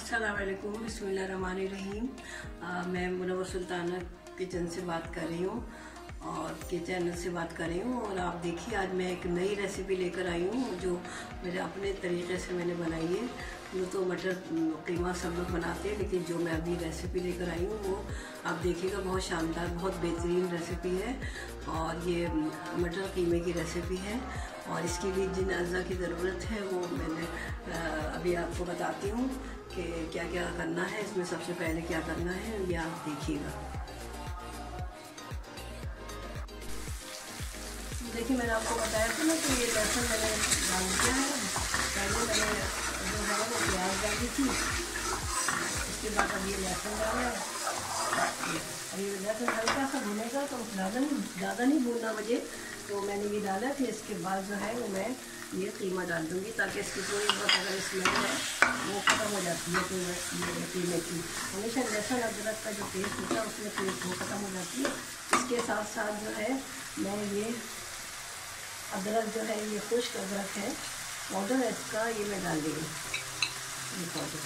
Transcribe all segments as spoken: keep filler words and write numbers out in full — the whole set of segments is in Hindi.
अस्सलाम वालेकुम, बिस्मिल्लाहिर्रहमानिर्रहीम। मैं मुनव्वर सुल्ताना किचन से बात कर रही हूँ और के चैनल से बात कर रही हूँ। और आप देखिए, आज मैं एक नई रेसिपी लेकर आई हूँ जो मेरे अपने तरीके से मैंने बनाई है। वो तो मटर कीमा सब लोग बनाते हैं, लेकिन जो मैं अभी रेसिपी लेकर आई हूँ वो आप देखिएगा, बहुत शानदार, बहुत बेहतरीन रेसिपी है। और ये मटर कीमे की रेसिपी है और इसके लिए जिन अज़ा की ज़रूरत है वो मैंने अभी आपको बताती हूँ कि क्या क्या करना है। इसमें सबसे पहले क्या करना है ये आप देखिएगा। देखिए, मैंने आपको बताया था ना कि ये लहसुन मैंने डाल दिया है। पहले मैंने जो है वो प्याज डाली थी, उसके बाद अब ये लहसुन डाला है। अब ये लहसुन हल्का सा भुनेगा, तो ज़्यादा नहीं ज़्यादा नहीं भूनना मुझे, तो मैंने ये डाला। फिर इसके बाद जो है वो मैं ये कीमा डाल दूँगी, ताकि इसकी थोड़ी बहुत अगर स्मेल है वो ख़त्म हो जाती है कीमे कीमे की। हमेशा लहसुन अदरक का जो टेस्ट होता है उसमें टेस्ट वो ख़त्म हो जाती है। इसके साथ साथ जो है मैं ये अदरक जो है, ये खुश्क अदरक है, पाउडर है इसका, ये मैं डाल दूँगी। ये पाउडर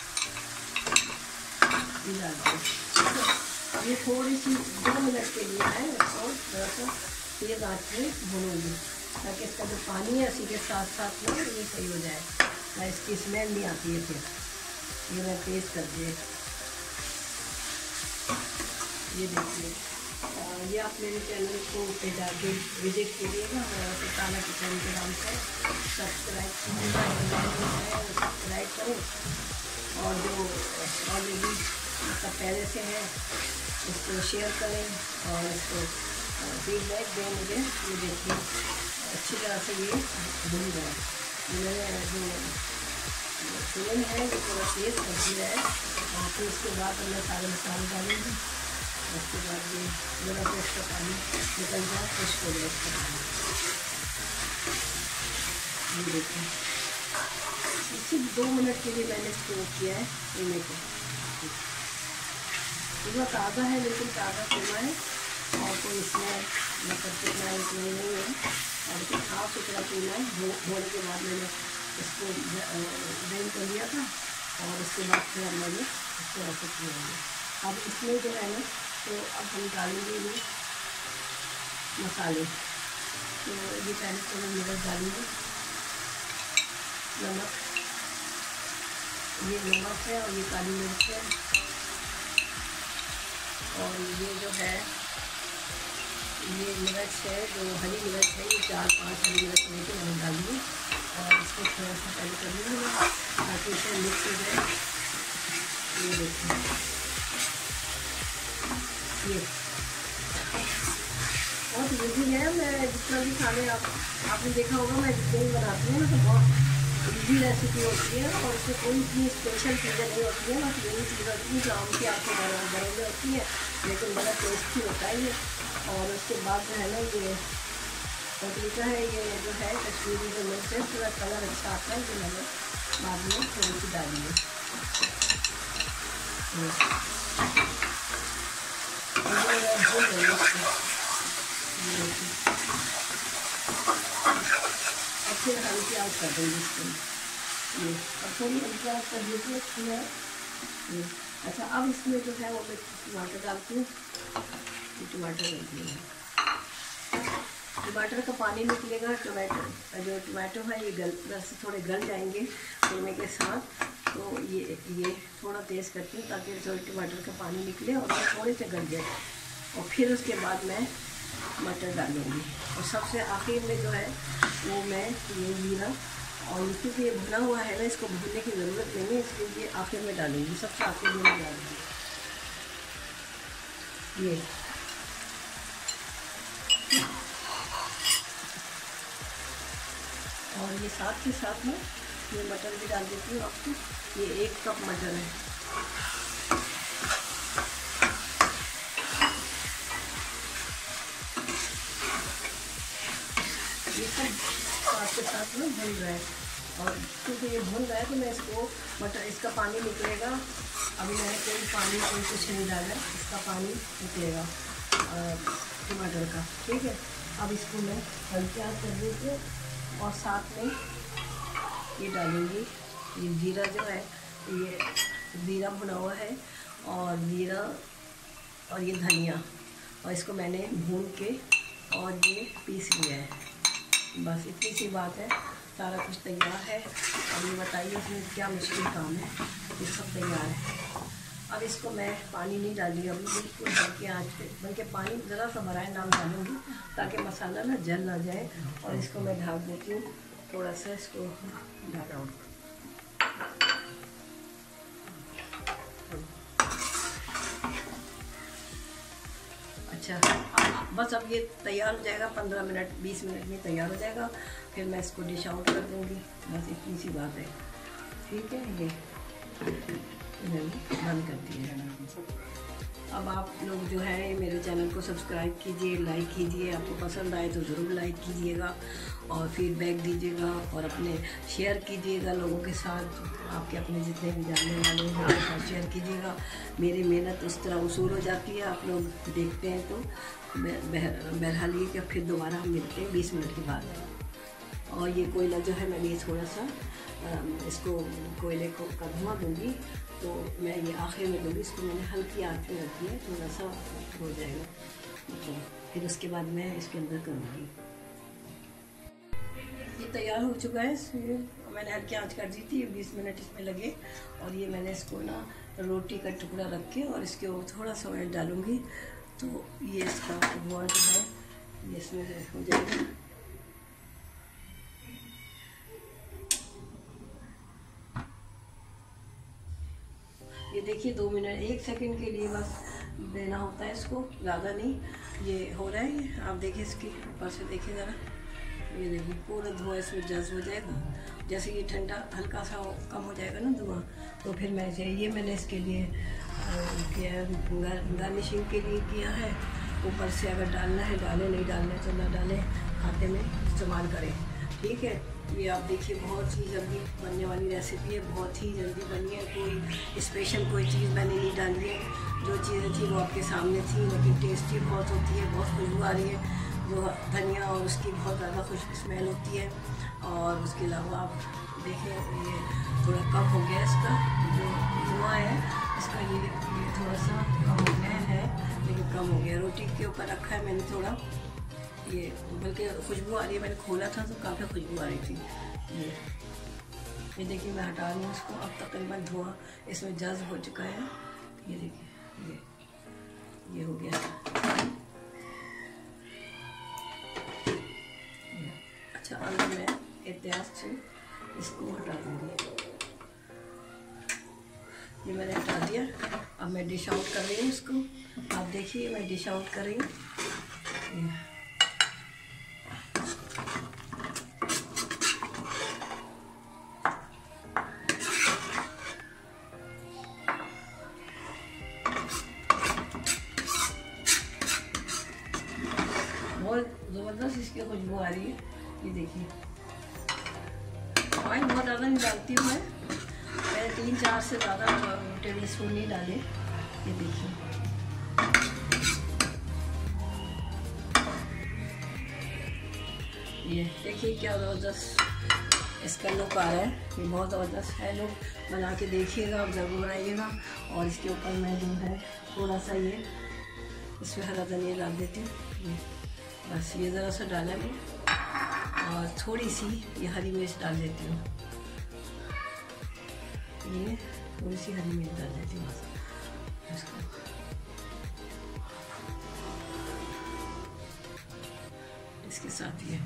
ये डाल दूँगी। ये थोड़ी सी दो मिनट के लिए है, और थोड़ा सा तेज़ आँच में भूनूंगी, ताकि इसका जो पानी है उसी के साथ साथ में ये सही हो जाए, ना इसकी स्मेल नहीं आती है। फिर ये मैं तेज़ कर दिए। ये देखिए, ये आप मेरे चैनल को पे जाके विजिट कीजिएगा, सुल्ताना किचन के नाम से सब्सक्राइब कीजिएगा, सब्सक्राइब करें। और जो ऑलरेडी मतलब पहले से है उसको शेयर करें और इसको फीडबैक दें मुझे। ये देखिए, अच्छी तरह से ये भून गया। मैंने जो फ्लेम है वो थोड़ा तेज़ कर दिया है। और फिर उसके बाद मैं सारे मसाले डालूँगी। उसके बाद ये जरा सा इसका पानी निकल जाए, खुश्क हो जाए इसका पानी। ये देखिए, सिर्फ दो मिनट के लिए मैंने इसको किया है कीमे को। पूरा ताज़ा है, लेकिन ताज़ा कीमा है और कोई इसमें मतलब कितना इसमें नहीं है, और लेकिन साफ सुथरा कीमा है। धोने के बाद मैंने इसको ड्रेन कर लिया था और उसके बाद फिर मैंने इसको रख दिया। अब इसमें जो है ना, तो अब हम डालेंगे ये मसाले। तो ये पहले तो मैं मिर्च डालूँगी, नमक, ये नमक है और ये काली मिर्च है, और ये जो है ये मिर्च है, जो हरी मिर्च है, ये चार पांच हरी मिर्च लेके मैंने डाली। और इसको थोड़ा सा पहले कर लूँगी ताकि इसे मिक्स हो जाए। ये देखिए, ये बहुत ईजी है। मैं जितना भी खाने आप आपने देखा होगा, मैं जितने भी बनाती हूँ ना, तो बहुत ईजी रेसिपी होती है और उसमें कोई इतनी स्पेशल चीज़ें नहीं होती है। बस यही चीज़ होती है जो आम की आपको घरों में होती है, लेकिन बड़ा टेस्टी होता है ये। और उसके बाद जो है ना, ये पपीता है, ये जो है कश्मीरी जो मिर्च है, थोड़ा कलर अच्छा आता है, जो मैंने बाद में थोड़ी सी डाली है। और फिर हल्की आँच कर देंगे इसको, ये और थोड़ी हल्की आँच कर दीजिए अच्छी है ये। अच्छा, अब इसमें जो है वो मैं टमाटर डालती हूँ। टमाटर डालती हूँ, टमाटर का पानी निकलेगा। टमाटर जो टमाटो है ये गल बस थोड़े गल जाएंगे कीमे के साथ। तो ये ये थोड़ा तेज़ करती हूँ ताकि थोड़े टमाटर का पानी निकले और ये थोड़े से गल जाए। और फिर उसके बाद मैं मटर डालूँगी, और सबसे आखिर में जो है वो मैं ये जीरा, और क्योंकि ये भुना हुआ है ना, इसको भूनने की ज़रूरत नहीं है, इसलिए ये आखिर में डालूँगी, सबसे आखिर में मैं डालूँगी ये। और ये साथ के साथ में ये मटर भी डाल देती हूँ आपको। ये एक कप मटर है। ये सब साथ के साथ में भून रहा है, और क्योंकि ये भून रहा है तो मैं इसको मटर इसका पानी निकलेगा। अभी मैंने कोई पानी कोई कुछ नहीं डाला, इसका पानी निकलेगा टमाटर का, ठीक है। अब इसको मैं हल्के आँच कर देती हूँ और साथ में ये डालूँगी ये जीरा जो है ये ज़ीरा भुना हुआ है और ज़ीरा और ये धनिया, और इसको मैंने भून के और ये पीस लिया है। बस इतनी सी बात है, सारा कुछ तैयार है। और ये बताइए इसमें क्या मुश्किल काम है, ये सब तैयार है। अब इसको मैं पानी नहीं डाली अभी, बिल्कुल हल्की आँच पे, बल्कि पानी ज़रा सा भरा है नाम डालूँगी ताकि मसाला ना जल ना जाए। और इसको मैं ढक देती हूँ थोड़ा सा, इसको ढका। अच्छा, बस अब ये तैयार हो जाएगा, पंद्रह मिनट बीस मिनट में तैयार हो जाएगा। फिर मैं इसको डिश आउट कर दूँगी, बस इतनी सी बात है। ठीक है, ये बंद करती है। अब आप लोग जो है मेरे चैनल को सब्सक्राइब कीजिए, लाइक कीजिए, आपको पसंद आए तो ज़रूर लाइक कीजिएगा और फीडबैक दीजिएगा और अपने शेयर कीजिएगा लोगों के साथ। आपके अपने जितने भी जानने वाले हैं उनके साथ शेयर कीजिएगा। मेरी मेहनत उस तरह वसूल हो जाती है, आप लोग देखते हैं तो बहरहाल ये कि फिर दोबारा हम मिलते हैं बीस मिनट के बाद। और ये कोयला जो है मैंने थोड़ा सा इसको कोयले को का धुआं दूँगी, तो मैं ये आखिर में दूँगी। इसको मैंने हल्की आँच में रखी है, थोड़ा सा हो जाएगा, तो फिर उसके बाद मैं इसके अंदर करूँगी। ये तैयार हो चुका है, मैंने हल्की आँच कर दी थी, बीस मिनट इसमें लगे। और ये मैंने इसको ना रोटी का टुकड़ा रख के और इसके ऊपर थोड़ा सा ऑयल डालूँगी, तो ये इसका धुआं जो है ये इसमें हो जाएगा। ये देखिए दो मिनट एक सेकंड के लिए बस देना होता है इसको, ज़्यादा नहीं। ये हो रहा है, आप देखिए इसकी ऊपर से देखिए ज़रा, ये देखिए पूरा धुआं इसमें जज़्ब हो जाएगा। जैसे ये ठंडा हल्का सा कम हो जाएगा ना धुआं, तो फिर मैं ये मैंने इसके लिए किया, गार्निशिंग के लिए किया है। ऊपर से अगर डालना है डालें, नहीं डालना है तो ना डालें, खाते में इस्तेमाल करें। ठीक है, ये आप देखिए बहुत ही जल्दी बनने वाली रेसिपी है, बहुत ही जल्दी बनी है। कोई स्पेशल कोई चीज़ मैंने नहीं डाली है, जो चीज़ें थी वो आपके सामने थी, लेकिन टेस्टी बहुत होती है, बहुत खुशबू आ रही है जो धनिया और उसकी बहुत ज़्यादा खुश स्मेल होती है। और उसके अलावा आप देखें ये थोड़ा कम हो गया इसका जो धुआं है, इसका ये, ये थोड़ा सा कम हो गया है, लेकिन कम हो गया। रोटी के ऊपर रखा है मैंने थोड़ा, ये बल्कि खुशबू आ रही है, मैंने खोला था तो काफ़ी खुशबू आ रही थी। ये ये देखिए मैं हटा रही हूँ इसको, अब तकरीबन धुआं इसमें जज़्ब हो चुका है। ये देखिए ये ये हो गया। अच्छा, अंदर मैं एहतियात से इसको हटा दूँगी। ये मैंने हटा दिया, अब मैं डिश आउट कर रही हूँ इसको। आप देखिए मैं डिश आउट कर रही हूँ। बहुत ज़बरदस्त इसकी खुशबू आ रही है। ये देखिए ऑयल बहुत ज़्यादा नहीं डालती हूँ मैं, मैंने तीन चार से ज़्यादा टेबल स्पून नहीं डाले। ये देखिए ये देखिए क्या ज़बरदस्त इसका लुक आ रहा है, ये बहुत ज़बरदस्त है। लोग बना के देखिएगा, आप ज़रूर आइएगा। और इसके ऊपर मैं जो है थोड़ा सा ये इसमें हरा धनिया डाल देती हूँ, ये बस ये ज़रा सा डाला मैं, और थोड़ी सी ये हरी मिर्च डाल देती हूँ, ये थोड़ी सी हरी मिर्च डाल देती हूँ इसको। इसके साथ ये,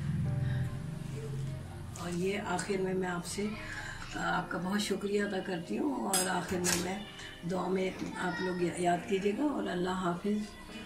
और ये आखिर में मैं आपसे आपका बहुत शुक्रिया अदा करती हूँ। और आखिर में मैं दुआ में आप लोग याद कीजिएगा, और अल्लाह हाफिज़।